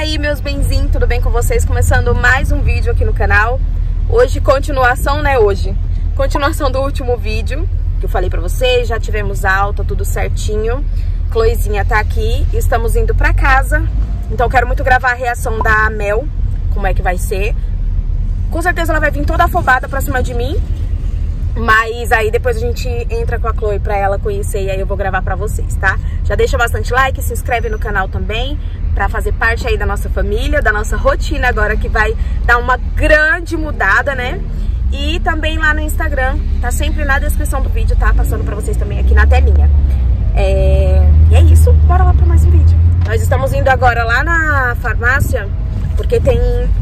aí, meus benzinhos, tudo bem com vocês? Começando mais um vídeo aqui no canal. Hoje, continuação, né? Continuação do último vídeo que eu falei pra vocês. Já tivemos alta, tudo certinho. Chloezinha tá aqui, estamos indo pra casa. Então eu quero muito gravar a reação da Mel, como é que vai ser. Com certeza ela vai vir toda afobada pra cima de mim. Mas aí depois a gente entra com a Chloe pra ela conhecer e aí eu vou gravar pra vocês, tá? Já deixa bastante like, se inscreve no canal também, pra fazer parte aí da nossa família, da nossa rotina agora, que vai dar uma grande mudada, né? E também lá no Instagram, tá sempre na descrição do vídeo, tá? Passando pra vocês também aqui na telinha. E é isso, bora lá pra mais um vídeo. Nós estamos indo agora lá na farmácia, porque tem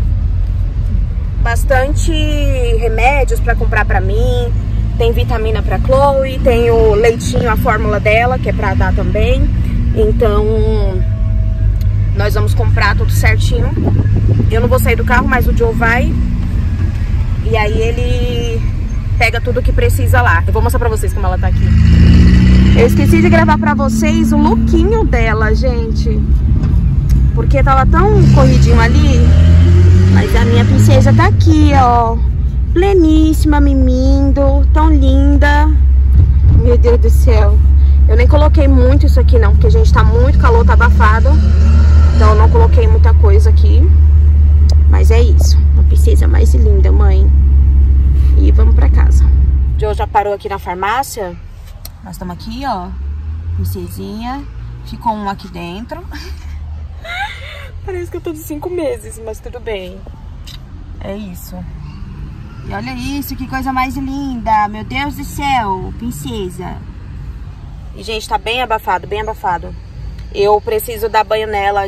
bastante remédios pra comprar pra mim, tem vitamina pra Chloe, tem o leitinho, a fórmula dela, que é pra dar também. Então, nós vamos comprar tudo certinho. Eu não vou sair do carro, mas o Joe vai. E aí ele pega tudo que precisa lá. Eu vou mostrar pra vocês como ela tá aqui. Eu esqueci de gravar pra vocês o lookinho dela, gente, porque tava tão corridinho ali. Mas a minha princesa tá aqui, ó, pleníssima, mimindo, tão linda. Meu Deus do céu. Eu nem coloquei muito isso aqui não, porque, gente, tá muito calor, tá abafado. Então eu não coloquei muita coisa aqui. Mas é isso, uma princesa mais linda, mãe. E vamos pra casa. O Joe já parou aqui na farmácia. Nós estamos aqui, ó, princesinha. Ficou um aqui dentro. Parece que eu tô de 5 meses, mas tudo bem. É isso. E olha isso, que coisa mais linda. Meu Deus do céu, princesa. E, gente, tá bem abafado, bem abafado. Eu preciso dar banho nela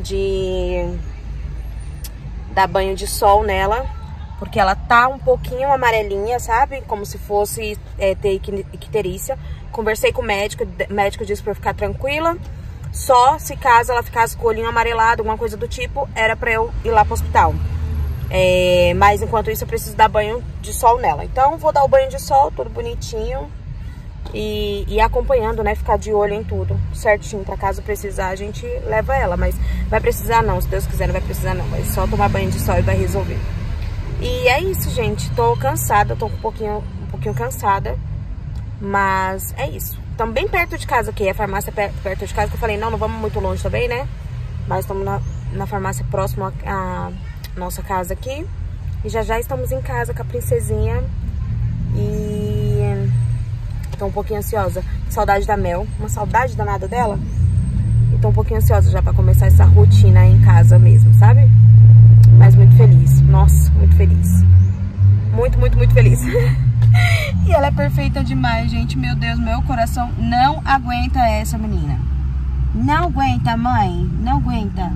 dar banho de sol nela, porque ela tá um pouquinho amarelinha, sabe? Como se fosse ter icterícia. Conversei com o médico disse pra eu ficar tranquila. Só se caso ela ficasse com o olhinho amarelado, alguma coisa do tipo, era pra eu ir lá pro hospital. Mas enquanto isso eu preciso dar banho de sol nela. Então vou dar o banho de sol, tudo bonitinho. E acompanhando, né? Ficar de olho em tudo certinho. Pra caso precisar, a gente leva ela. Mas vai precisar não, se Deus quiser não vai precisar não. Vai só tomar banho de sol e vai resolver. E é isso, gente. Tô cansada, tô um pouquinho cansada. Mas é isso. Estamos bem perto de casa aqui, a farmácia perto de casa, que eu falei, não vamos muito longe também, né? Mas estamos na farmácia próxima à nossa casa aqui. E já estamos em casa com a princesinha. E tô um pouquinho ansiosa. Saudade da Mel, uma saudade danada dela. E tô um pouquinho ansiosa já pra começar essa rotina em casa mesmo, sabe? Mas muito feliz, nossa, muito feliz. Muito, muito, muito feliz. E ela é perfeita demais, gente. Meu Deus, meu coração não aguenta essa menina. Não aguenta, mãe. Não aguenta.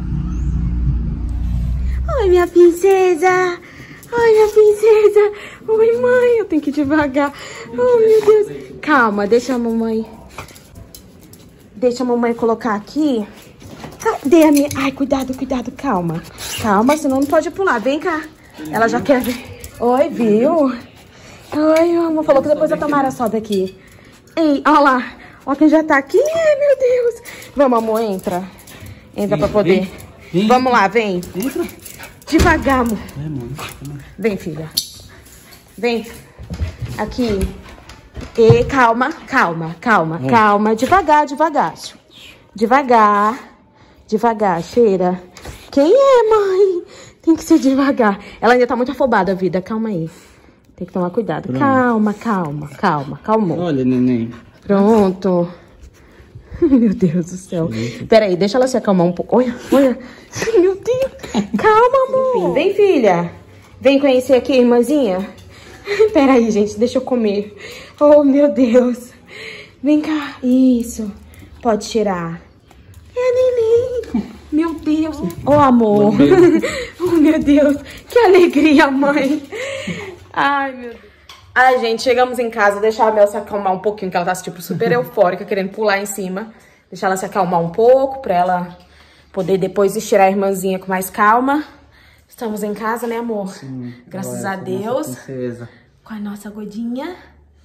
Oi, minha princesa. Oi, minha princesa. Oi, mãe. Eu tenho que ir devagar. Oh, meu Deus. Calma, deixa a mamãe. Deixa a mamãe colocar aqui. Cadê a minha... Ai, cuidado, cuidado. Calma. Calma, senão não pode pular. Vem cá. Ela já quer ver. Oi, viu? Oi, amor, falou que depois a Tamara sobe aqui. Ei, olha lá. Olha quem já tá aqui. Ai, meu Deus. Vamos, amor, entra. Entra pra poder. Vem. Vamos lá, vem. Entra. Devagar, amor. Vem, filha. Vem. Aqui. E calma, calma, calma, calma. Devagar, devagar. Devagar. Devagar, cheira. Quem é, mãe? Tem que ser devagar. Ela ainda tá muito afobada, vida. Calma aí. Tem que tomar cuidado. Pronto. Calma, calma, calma, calma. Olha, neném. Pronto. Meu Deus do céu. Pera aí, deixa ela se acalmar um pouco. Olha, olha. Meu Deus. Calma, amor. Vem, filha. Vem conhecer aqui a irmãzinha. Pera aí, gente, deixa eu comer. Oh, meu Deus. Vem cá. Isso. Pode tirar. É, neném. Meu Deus. Oh, amor. Oh, meu Deus. Que alegria, mãe. Ai, meu Deus. Ai, gente, chegamos em casa. Deixar a Mel se acalmar um pouquinho, que ela tá, tipo, super eufórica, querendo pular em cima. Deixar ela se acalmar um pouco, pra ela poder depois estirar a irmãzinha com mais calma. Estamos em casa, né, amor? Sim. Graças a Deus. Princesa. Com a nossa godinha.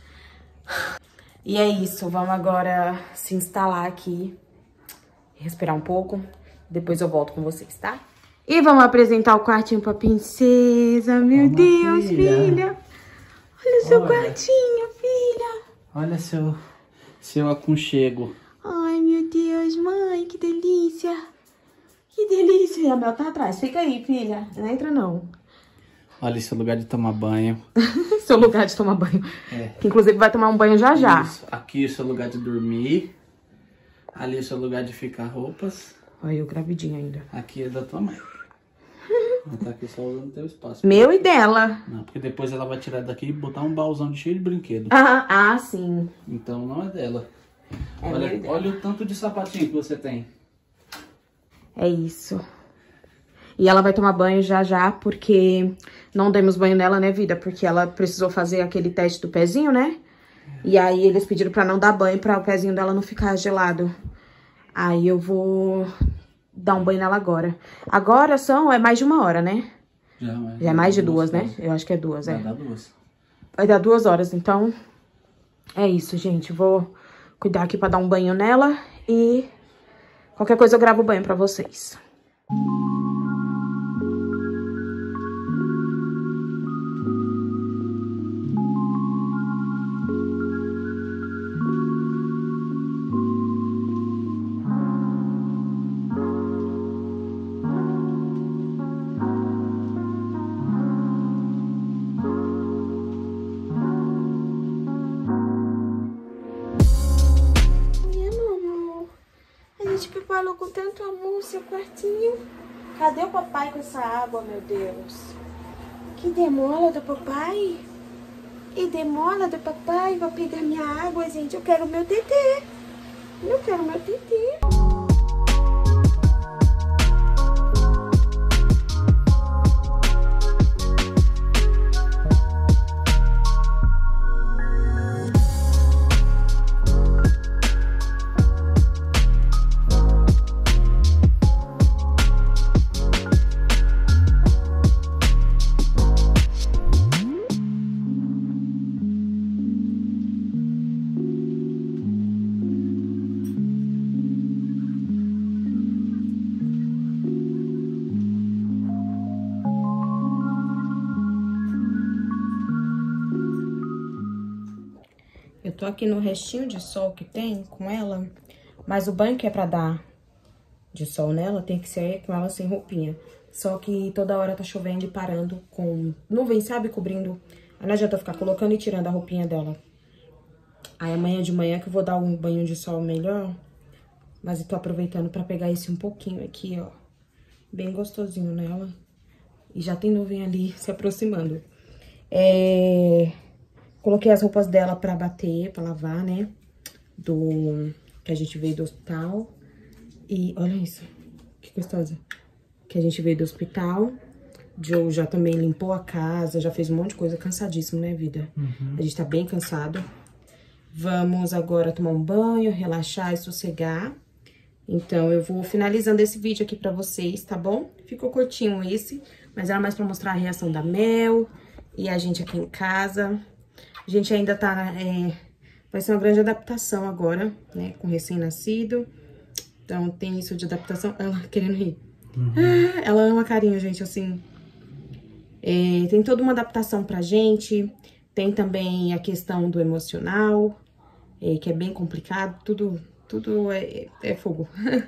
E é isso, vamos agora se instalar aqui. Respirar um pouco. Depois eu volto com vocês, tá? E vamos apresentar o quartinho pra princesa. Meu Deus, filha. Olha o seu quartinho, filha. Olha seu aconchego. Ai, meu Deus, mãe, que delícia. Que delícia. E a Mel tá atrás. Fica aí, filha. Não entra, não. Olha seu lugar de tomar banho. Seu lugar de tomar banho. É. Que inclusive vai tomar um banho já já. Isso. Aqui é o seu lugar de dormir. Ali é o seu lugar de ficar roupas. Olha eu gravidinha ainda. Aqui é da tua mãe. Ela tá aqui só usando teu espaço. Meu e dela. Não, porque depois ela vai tirar daqui e botar um baúzão cheio de brinquedo. Ah, sim. Então não é dela. É Olha o tanto de sapatinho que você tem. É isso. E ela vai tomar banho já já, porque não demos banho nela, né, vida? Porque ela precisou fazer aquele teste do pezinho, né? E aí eles pediram pra não dar banho, pra o pezinho dela não ficar gelado. Aí eu vou dar um banho nela agora. Agora é mais de 1 hora, né? Já é mais de 2, né? Eu acho que é 2, é. Vai dar 2. Vai dar 2 horas, então é isso, gente. Vou cuidar aqui pra dar um banho nela e qualquer coisa eu gravo o banho pra vocês. Preparou com tanto amor seu quartinho. Cadê o papai com essa água, meu Deus? Que demola do papai. Que demola do papai. Vou pegar minha água, gente. Eu quero meu tetê. Eu quero meu tetê. Eu tô aqui no restinho de sol que tem com ela, mas o banho que é pra dar de sol nela tem que ser com ela sem roupinha. Só que toda hora tá chovendo e parando com nuvem, sabe? Cobrindo. Aí não adianta ficar colocando e tirando a roupinha dela. Aí amanhã de manhã que eu vou dar um banho de sol melhor, mas eu tô aproveitando pra pegar esse um pouquinho aqui, ó. Bem gostosinho nela. E já tem nuvem ali se aproximando. Coloquei as roupas dela pra bater, pra lavar, né? Que a gente veio do hospital. E olha isso, que gostosa. Que a gente veio do hospital. Joe já também limpou a casa, já fez um monte de coisa. Cansadíssimo, né, vida? Uhum. A gente tá bem cansado. Vamos agora tomar um banho, relaxar e sossegar. Então, eu vou finalizando esse vídeo aqui pra vocês, tá bom? Ficou curtinho esse, mas era mais pra mostrar a reação da Mel e a gente aqui em casa. A gente ainda tá... vai ser uma grande adaptação agora, né? Com recém-nascido. Então, tem isso de adaptação. Ela querendo rir. Uhum. Ela ama carinho, gente, assim. Tem toda uma adaptação pra gente. Tem também a questão do emocional, que é bem complicado. Tudo é fogo.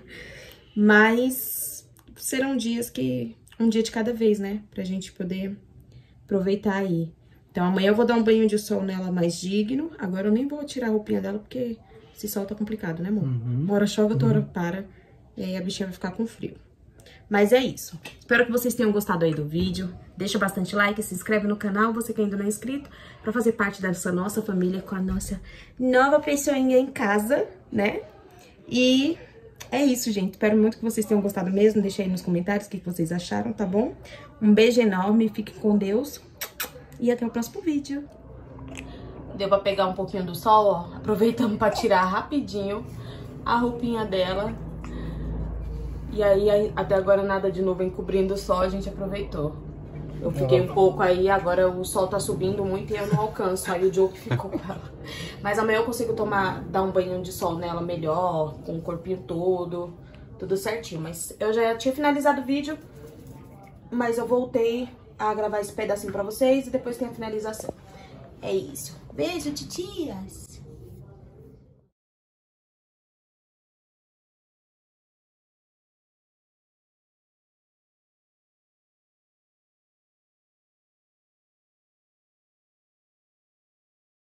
Mas serão dias que... um dia de cada vez, né? Pra gente poder aproveitar aí. Então, amanhã eu vou dar um banho de sol nela mais digno. Agora eu nem vou tirar a roupinha dela, porque esse sol tá complicado, né, amor? Uhum. Uma hora chove, outra hora para. E aí a bichinha vai ficar com frio. Mas é isso. Espero que vocês tenham gostado aí do vídeo. Deixa bastante like, se inscreve no canal, você que ainda não é inscrito, pra fazer parte dessa nossa família com a nossa nova pessoinha em casa, né? E é isso, gente. Espero muito que vocês tenham gostado mesmo. Deixa aí nos comentários o que vocês acharam, tá bom? Um beijo enorme, fiquem com Deus. E até o próximo vídeo. Deu pra pegar um pouquinho do sol, ó. Aproveitamos pra tirar rapidinho a roupinha dela. E aí, até agora nada de nuvem cobrindo o sol, a gente aproveitou. Eu fiquei um pouco aí, agora o sol tá subindo muito e eu não alcanço. Aí o Joe que ficou com ela. Mas amanhã eu consigo dar um banho de sol nela melhor, com o corpinho todo, tudo certinho. Mas eu já tinha finalizado o vídeo. mas eu voltei a gravar esse pedacinho pra vocês e depois tem a finalização. É isso. Beijo, titias!